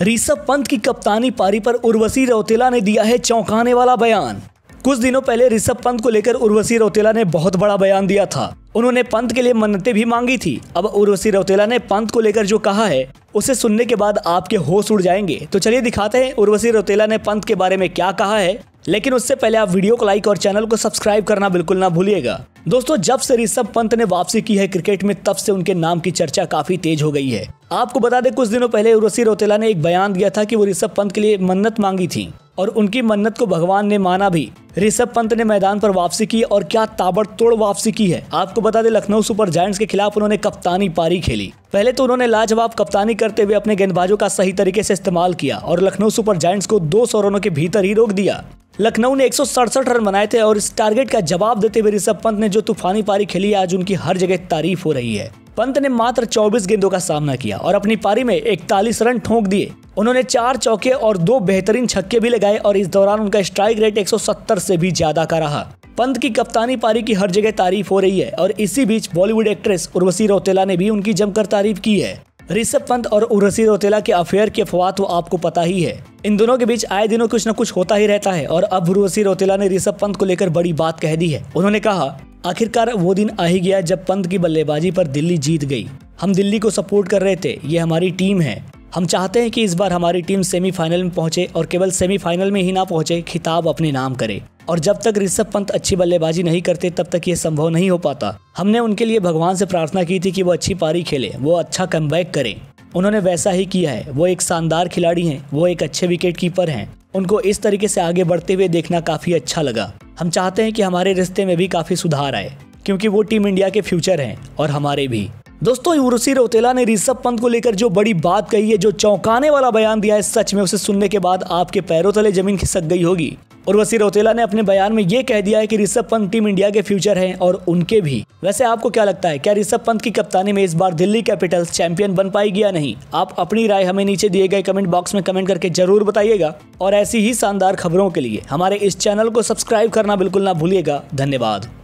ऋषभ पंत की कप्तानी पारी पर उर्वशी रौतेला ने दिया है चौंकाने वाला बयान। कुछ दिनों पहले ऋषभ पंत को लेकर उर्वशी रौतेला ने बहुत बड़ा बयान दिया था। उन्होंने पंत के लिए मन्नतें भी मांगी थी। अब उर्वशी रौतेला ने पंत को लेकर जो कहा है उसे सुनने के बाद आपके होश उड़ जाएंगे। तो चलिए दिखाते हैं उर्वशी रौतेला ने पंत के बारे में क्या कहा है। लेकिन उससे पहले आप वीडियो को लाइक और चैनल को सब्सक्राइब करना बिल्कुल ना भूलिएगा। दोस्तों, जब से ऋषभ पंत ने वापसी की है क्रिकेट में, तब से उनके नाम की चर्चा काफी तेज हो गई है। आपको बता दें, कुछ दिनों पहले उर्वशी रौतेला ने एक बयान दिया था कि वो ऋषभ पंत के लिए मन्नत मांगी थी और उनकी मन्नत को भगवान ने माना भी। ऋषभ पंत ने मैदान पर वापसी की और क्या ताबड़तोड़ वापसी की है। आपको बता दें, लखनऊ सुपर जायंट्स के खिलाफ उन्होंने कप्तानी पारी खेली। पहले तो उन्होंने लाजवाब कप्तानी करते हुए अपने गेंदबाजों का सही तरीके से इस्तेमाल किया और लखनऊ सुपर जायंट्स को 200 रनों के भीतर ही रोक दिया। लखनऊ ने 167 रन बनाए थे और इस टारगेट का जवाब देते हुए ऋषभ पंत ने जो तूफानी पारी खेली, आज उनकी हर जगह तारीफ हो रही है। पंत ने मात्र 24 गेंदों का सामना किया और अपनी पारी में 41 रन ठोक दिए। उन्होंने 4 चौके और 2 बेहतरीन छक्के भी लगाए और इस दौरान उनका स्ट्राइक रेट 170 से भी ज्यादा का रहा। पंत की कप्तानी पारी की हर जगह तारीफ हो रही है और इसी बीच बॉलीवुड एक्ट्रेस उर्वशी रौतेला ने भी उनकी जमकर तारीफ की है। ऋषभ पंत और उर्वशी रौतेला के अफेयर की अफवाह तो आपको पता ही है। इन दोनों के बीच आए दिनों कुछ न कुछ होता ही रहता है और अब उर्वशी रौतेला ने ऋषभ पंत को लेकर बड़ी बात कह दी है। उन्होंने कहा, आखिरकार वो दिन आ ही गया जब पंत की बल्लेबाजी पर दिल्ली जीत गई। हम दिल्ली को सपोर्ट कर रहे थे, ये हमारी टीम है। हम चाहते हैं कि इस बार हमारी टीम सेमीफाइनल में पहुंचे और केवल सेमीफाइनल में ही ना पहुंचे, खिताब अपने नाम करे। और जब तक ऋषभ पंत अच्छी बल्लेबाजी नहीं करते तब तक ये संभव नहीं हो पाता। हमने उनके लिए भगवान से प्रार्थना की थी कि वो अच्छी पारी खेले, वो अच्छा कमबैक करें। उन्होंने वैसा ही किया है। वो एक शानदार खिलाड़ी हैं, वो एक अच्छे विकेट कीपर हैं। उनको इस तरीके से आगे बढ़ते हुए देखना काफी अच्छा लगा। हम चाहते हैं कि हमारे रिश्ते में भी काफी सुधार आए, क्योंकि वो टीम इंडिया के फ्यूचर हैं और हमारे भी। दोस्तों, उर्वशी रौतेला ने ऋषभ पंत को लेकर जो बड़ी बात कही है, जो चौंकाने वाला बयान दिया है, सच में उसे सुनने के बाद आपके पैरों तले जमीन खिसक गई होगी। उर्वशी रौतेला ने अपने बयान में ये कह दिया है कि ऋषभ पंत टीम इंडिया के फ्यूचर हैं और उनके भी। वैसे आपको क्या लगता है, क्या ऋषभ पंत की कप्तानी में इस बार दिल्ली कैपिटल्स चैंपियन बन पाएगी या नहीं? आप अपनी राय हमें नीचे दिए गए कमेंट बॉक्स में कमेंट करके जरूर बताइएगा और ऐसी ही शानदार खबरों के लिए हमारे इस चैनल को सब्सक्राइब करना बिल्कुल ना भूलिएगा। धन्यवाद।